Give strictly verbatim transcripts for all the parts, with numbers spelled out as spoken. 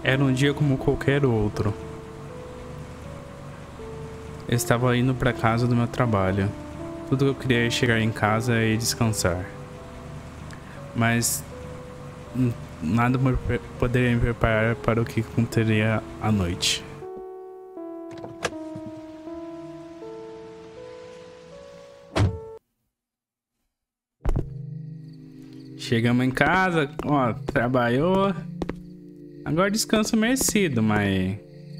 Era um dia como qualquer outro. Eu estava indo para casa do meu trabalho. Tudo que eu queria é chegar em casa e descansar. Mas nada poderia me preparar para o que aconteceria à noite. Chegamos em casa, ó, trabalhou. Agora descanso merecido, mas...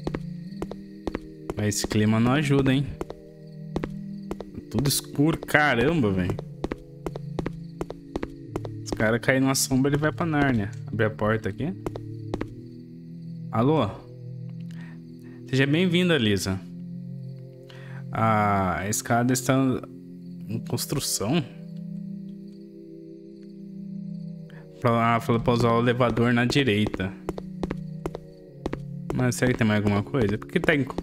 Mas esse clima não ajuda, hein? Tudo escuro, caramba, velho. Os caras caem numa sombra, ele vai pra Nárnia. Abre a porta aqui. Alô? Seja bem-vinda, Lisa. A escada está em construção. Ela falou pra usar o elevador na direita. Mas será que tem mais alguma coisa? Porque tá em...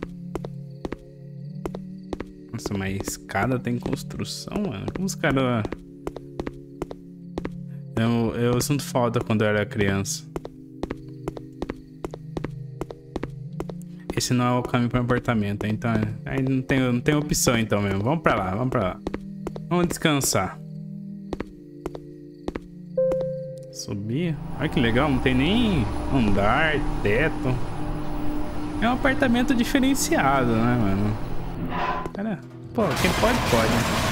Nossa, mas a escada tá em construção, mano. Como os caras... Eu, eu sinto falta quando eu era criança. Esse não é o caminho para o apartamento, então... Aí não tem, não tem opção então mesmo. Vamos pra lá, vamos pra lá. Vamos descansar. Subir. Olha que legal, não tem nem andar, teto. É um apartamento diferenciado, né, mano? Cara, pô, quem pode, pode.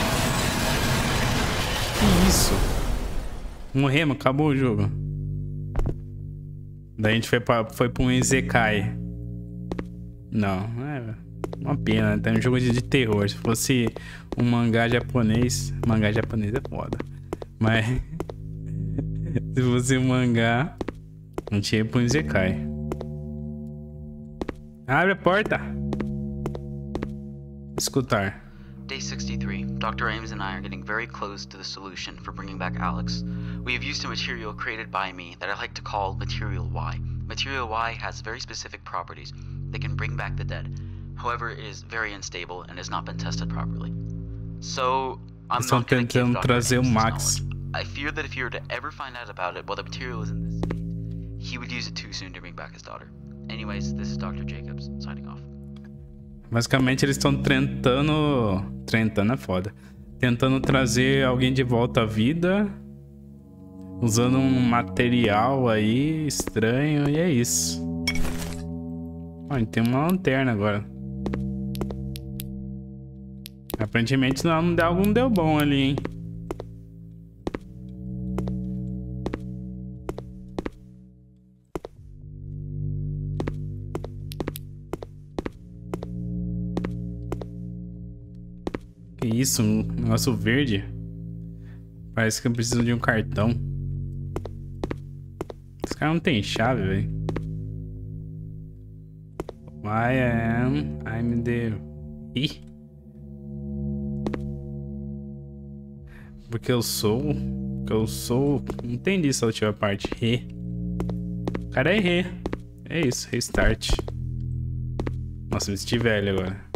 Que isso? Morremos, acabou o jogo. Daí a gente foi pra, foi pra um Isekai. Não, é uma pena, tem um jogo de, de terror. Se fosse um mangá japonês... Mangá japonês é foda. Mas... Se fosse um mangá, a gente ia pra um Isekai. Abre a porta. Escutar. Day sixty-three. Doctor Ames and I are getting very close to the solution for bringing back Alex. We have used a material created by me that I like to call Material Y. Material Y has very specific properties that can bring back the dead. However, it is very unstable and has not been tested properly. So, I'm not going to give Doctor Ames this knowledge. I fear that if he were to ever find out about it while the material is in this state, he would use it too soon to bring back his daughter. Anyways, this is Doctor Jacobs, signing off. Basicamente eles estão tentando... Tentando é foda. Tentando trazer alguém de volta à vida. Usando um material aí estranho. E é isso. Ó, a gente tem uma lanterna agora. Aparentemente não, algo não deu bom ali, hein. Que isso, um negócio verde. Parece que eu preciso de um cartão. Esse cara não tem chave, velho. I am... I'm the... Ih. Porque eu sou... Porque eu sou... Não entendi essa última parte. Re. O cara é re. É isso, restart. Nossa, me senti velho agora.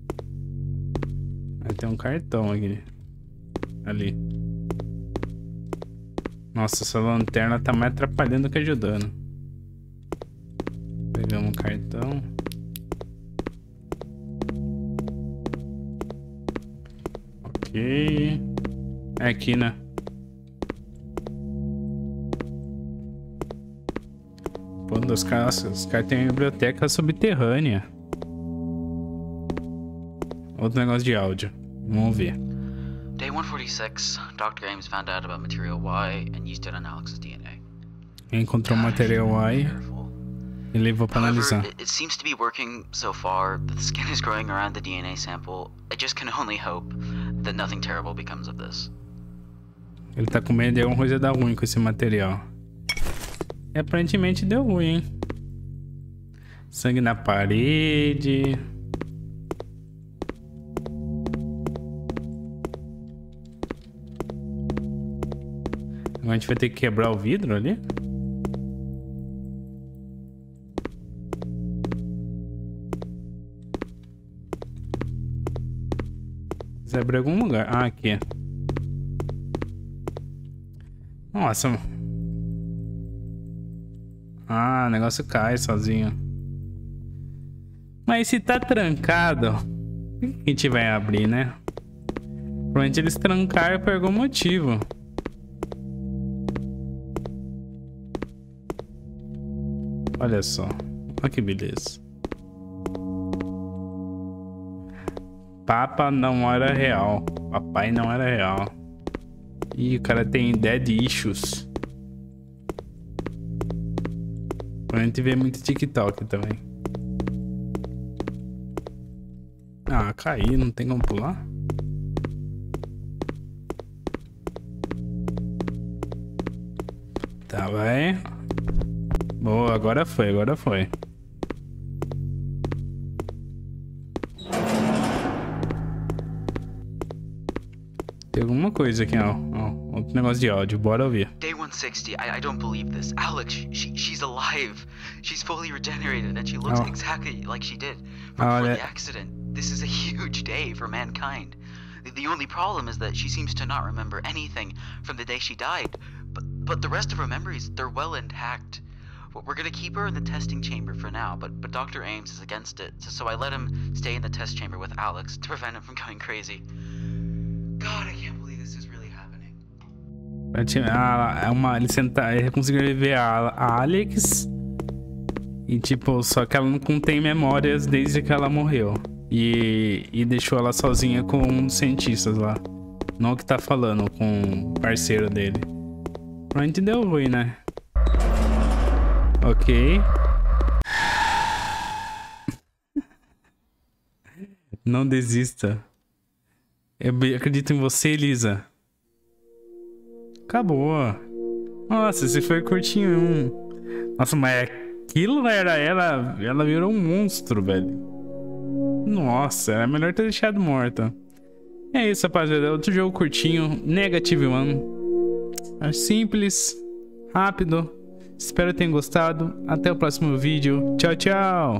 Tem um cartão aqui. Ali. Nossa, essa lanterna tá mais atrapalhando que ajudando. Pegamos um cartão. Ok. É aqui, né? Pô, os caras, os caras têm uma biblioteca subterrânea. Outro negócio de áudio. Vamos ver. Day one forty-six, Doctor Ames found out about Material Y and used it on Alex's D N A. Encontrou o Material Y e levou para analisar. It, it seems to be working so far, but the skin is growing around the D N A sample. I just can only hope that nothing terrible becomes of this. Ele tá com medo de alguma coisa dar ruim com esse material. E aparentemente deu ruim, hein? Sangue na parede. A gente vai ter que quebrar o vidro ali. Você abriu algum lugar? Ah, aqui. Nossa. Ah, o negócio cai sozinho. Mas se tá trancado, por que a gente vai abrir, né? Provavelmente eles trancaram por algum motivo. Olha só. Olha que beleza. Papa não era real. Papai não era real. Ih, o cara tem dead issues. A gente vê muito TikTok também. Ah, caí, não tem como pular? Tá, vai. Boa, agora foi, agora foi. Tem alguma coisa aqui, ó. ó outro negócio de áudio, bora ouvir. Day one sixty, I, I don't believe this. Alex, she, she's alive. She's fully regenerated and she looks Oh. exactly like she did Oh, before that- the accident. This is a huge day for mankind. The, the only problem is that she seems to not remember anything from the day she died. But, but the rest of her memories, they're well intact. Well, we're gonna keep her in the testing chamber for now, but, but Doctor Ames is against it, so, so I let him stay in the test chamber with Alex to prevent him from going crazy. God, I can't believe this is really happening. Ah, é uma, ele, senta, ele conseguiu ver a, a Alex. E tipo, só que ela não contém memórias desde que ela morreu. E, e deixou ela sozinha com um dos cientistas lá. Não o que tá falando com o parceiro dele. Provavelmente deu ruim, né? Ok. Não desista. Eu acredito em você, Elisa. Acabou. Nossa, esse foi curtinho. Nossa, mas aquilo era ela. Ela virou um monstro, velho. Nossa, era melhor ter deixado morta. É isso, rapaziada. Outro jogo curtinho. Negative One. É simples. Rápido. Espero que tenham gostado. Até o próximo vídeo. Tchau, tchau.